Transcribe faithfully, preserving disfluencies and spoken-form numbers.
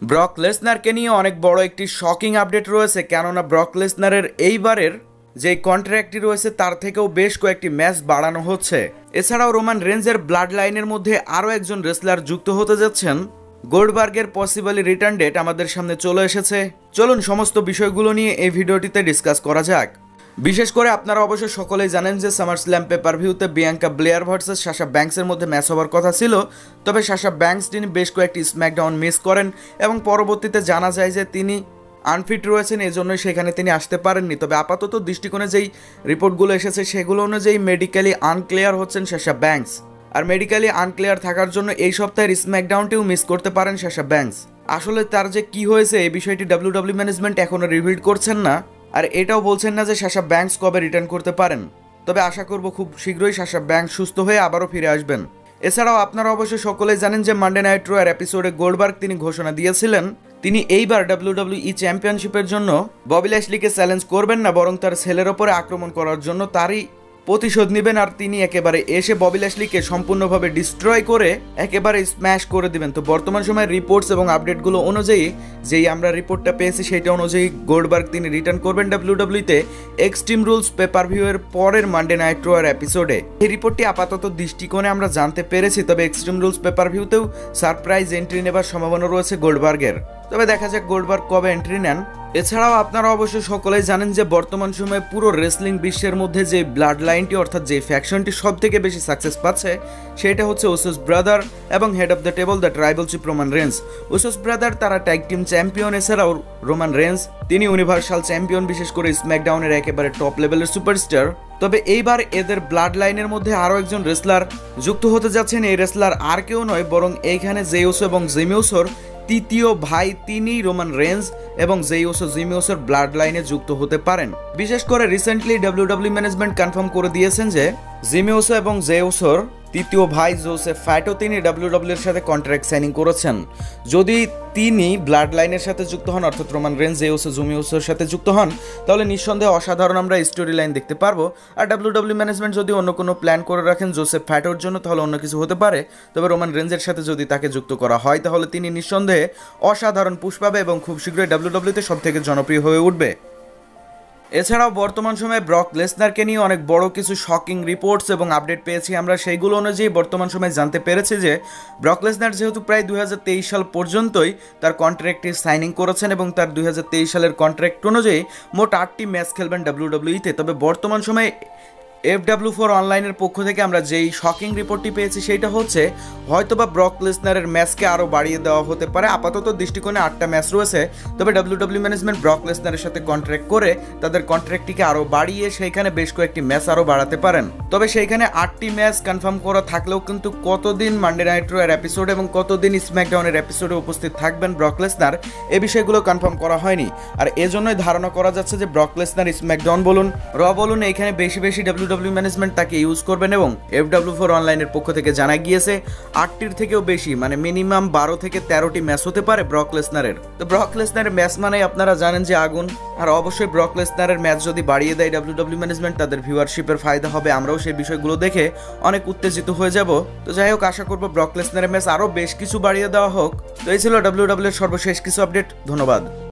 Brock লেসনারকে নিয়ে অনেক বড় একটি শকিং আপডেট রয়েছে, কেননা ব্রক লেসনারের এইবারের যে কন্ট্রাক্টটি রয়েছে তার থেকেও বেশ কয়েকটি ম্যাচ বাড়ানো হচ্ছে। এছাড়াও রোমান রেঞ্জের ব্লাড লাইনের মধ্যে আরও একজন রেসলার যুক্ত হতে যাচ্ছেন। গোল্ডবার্গের পসিবলি রিটার্ন ডেট আমাদের সামনে চলে এসেছে। চলুন সমস্ত বিষয়গুলো নিয়ে এই ভিডিওটিতে ডিসকাস করা যাক। বিশেষ করে আপনারা অবশ্য সকলেই জানেন যে সামার স্ল্যাম পেপার ভিউতে বিয়াঙ্কা ব্লেয়ার ভার্সেস সাশা ব্যাঙ্কসের মধ্যে ম্যাচ হওয়ার কথা ছিল, তবে সাশা ব্যাঙ্কস তিনি বেশ কয়েকটি স্ম্যাকডাউন মিস করেন এবং পরবর্তীতে জানা যায় যে তিনি আনফিট রয়েছেন, এজন্যই সেখানে তিনি আসতে পারেননি। তবে আপাতত দৃষ্টিকোণে যেই রিপোর্টগুলো এসেছে সেগুলো অনুযায়ী মেডিকেলি আনক্লিয়ার হচ্ছেন সাশা ব্যাঙ্কস, আর মেডিকেলি আনক্লিয়ার থাকার জন্য এই সপ্তাহের স্ম্যাকডাউনটিও মিস করতে পারেন সাশা ব্যাঙ্কস। আসলে তার যে কি হয়েছে এই বিষয়টি ডাব্লিউডাব্লিউ ম্যানেজমেন্ট এখনও রিভিল করছেন না, আর এটাও বলছেন না যে সাশা ব্যাঙ্কস কবে রিটার্ন করতে পারেন। তবে আশা করব খুব শীঘ্রই সাশা ব্যাঙ্কস সুস্থ হয়ে আবারও ফিরে আসবেন। এছাড়াও আপনারা অবশ্য সকলেই জানেন যে মানডে নাইট রো এর এপিসোডে গোল্ডবার্গ তিনি ঘোষণা দিয়েছিলেন তিনি এইবার ডাব্লিউডাব্লিউই চ্যাম্পিয়নশিপের জন্য ববি ল্যাশলিকে চ্যালেঞ্জ করবেন না, বরং তার ছেলের ওপরে আক্রমণ করার জন্য তারই প্রতিশোধ নেবেন, আর তিনি একেবারে এসে ববি ল্যাশলিকে সম্পূর্ণভাবে ডিস্ট্রয় করে একেবারে স্ম্যাশ করে দিবেন। তো বর্তমান সময়ের রিপোর্টস এবং আপডেটগুলো অনুযায়ী যেই আমরা রিপোর্টটা পেয়েছি সেটা অনুযায়ী গোল্ডবার্গ তিনি রিটার্ন করবেন ডাব্লিউডাব্লিউতে এক্সট্রিম রুলস পেপার ভিউ এর পরের মানডে নাইট রো এর এপিসোডে। এই রিপোর্টটি আপাতত দৃষ্টিকোণে আমরা জানতে পেরেছি, তবে এক্সট্রিম রুলস পেপার ভিউতেও সারপ্রাইজ এন্ট্রি নেবার সম্ভাবনা রয়েছে গোল্ডবার্গের। তবে দেখা যাক গোল্ডবার্গ কবে এন্ট্রি নেন। এছাড়াও আপনারা অবশ্য সকলেই জানেন যে বর্তমান সময়ে পুরো রেসলিং বিশ্বের মধ্যে যে ব্লাড লাইনটি অর্থাৎ যে ফ্যাকশনটি সব থেকে বেশি সাকসেস পাচ্ছে সেটা হচ্ছে উসোস ব্রাদার এবং head of the table the tribal chief Roman Reigns. Usos brother তারা ট্যাগ টিম চ্যাম্পিয়ন, এছাড়াও রোমান রেঞ্জ তিনি ইউনিভার্সাল চ্যাম্পিয়ন, বিশেষ করে স্ম্যাকডাউনের একেবারে টপ লেভেলের সুপারস্টার। তবে এইবার এদের ব্লাড লাইনের মধ্যে আরও একজন রেসলার যুক্ত হতে যাচ্ছেন। এই রেসলার আর কেউ নয় বরং এইখানে জে উসো এবং জিমি উসোর তৃতীয় ভাই তিনি রোমান রেঞ্জ এবং জে উসো জিমি উসোর ব্লাড লাইনে যুক্ত হতে পারেন। বিশেষ করে রিসেন্টলি ডাব্লিউডাব্লিউ ম্যানেজমেন্ট কনফার্ম করে দিয়েছেন যে জিমি উসো এবং জে উসোর তৃতীয় ভাই জোসেফ ফ্যাটো তিনি ডাব্লিউডাব্লিউ এর সাথে কন্ট্রাক্ট সাইনিং করেছেন। যদি তিনি ব্লাড লাইনের সাথে যুক্ত হন অর্থাৎ Roman Reigns Jey Uso Jimmy উসোর সাথে যুক্ত হন তাহলে নিঃসন্দেহে অসাধারণ আমরা স্টোরি লাইন দেখতে পারবো। আর ডাব্লিউডাব্লিউ ম্যানেজমেন্ট যদি অন্য কোনো প্ল্যান করে রাখেন জোসেফ ফ্যাটোর জন্য তাহলে অন্য কিছু হতে পারে, তবে রোমান রেঞ্জের সাথে যদি তাকে যুক্ত করা হয় তাহলে তিনি নিঃসন্দেহে অসাধারণ পুশ পাবে এবং খুব শীঘ্রই ডাব্লিউডাব্লিউতে সব থেকে জনপ্রিয় হয়ে উঠবে। এছাড়াও বর্তমান সময়ে ব্রক লেসনারকে নিয়ে অনেক বড় কিছু শকিং রিপোর্টস এবং আপডেট পেয়েছি আমরা, সেইগুলো অনুযায়ী বর্তমান সময়ে জানতে পেরেছি যে ব্রক লেসনার যেহেতু প্রায় দুই হাজার তেইশ সাল পর্যন্তই তার কন্ট্রাক্টটি সাইনিং করেছেন এবং তার দুই হাজার তেইশ সালের কন্ট্রাক্ট অনুযায়ী মোট আটটি ম্যাচ খেলবেন ডাব্লিউডাব্লিউইতে। তবে বর্তমান সময়ে এফ ডাব্লিউ ফোর অনলাইনের পক্ষ থেকে আমরা যেই শকিং রিপোর্টটি পেয়েছি সেইটা হচ্ছে হয়তোবা ব্রক লেসনারের ম্যাচকে আরও বাড়িয়ে দেওয়া হতে পারে। আপাতত দৃষ্টিকোণে আটটা ম্যাচ রয়েছে, তবে ডাব্লিউডাব্লিউ ম্যানেজমেন্ট ব্রক লেসনারের সাথে কন্ট্রাক্ট করে তাদের কন্ট্রাক্টটিকে আরও বাড়িয়ে সেইখানে বেশ কয়েকটি ম্যাচ আরও বাড়াতে পারেন। তবে সেইখানে আটটি ম্যাচ কনফার্ম করা থাকলেও কিন্তু কতদিন মানডে নাইট রো এর এপিসোড এবং কতদিন স্ম্যাকডাউনের এপিসোডে উপস্থিত থাকবেন ব্রক লেসনার এই বিষয়গুলো কনফার্ম করা হয়নি, আর এজন্যই ধারণা করা যাচ্ছে যে ব্রক লেসনার স্ম্যাকডাউন বলুন র বলুন এইখানে বেশি বেশি ডাব্লিউ ডাব্লিউ ম্যানেজমেন্ট তাকে ইউজ করবেন এবং এফ ডাব্লিউ ফোর অনলাইনের পক্ষ থেকে জানা গিয়েছে আটটির থেকেও বেশি মানে মিনিমাম বারো থেকে তেরোটি ম্যাচ হতে পারে ব্রক লেসনারের। তো ব্রক লেসনারের ম্যাচ মানে আপনারা জানেন যে আগুন, আর অবশ্যই ব্রক লেসনারের ম্যাচ যদি বাড়িয়ে দেয় ডাব্লিউডাব্লিউ ম্যানেজমেন্ট তাদের ভিউয়ারশিপের ফায়দা হবে, আমরাও সেই বিষয়গুলো দেখে অনেক উত্তেজিত হয়ে যাব। তো যাই হোক, আশা করবো ব্রক লেসনারের ম্যাচ আরও বেশ কিছু বাড়িয়ে দেওয়া হোক। তো এই ছিল ডাব্লিউডাব্লিউ এর সর্বশেষ কিছু আপডেট। ধন্যবাদ।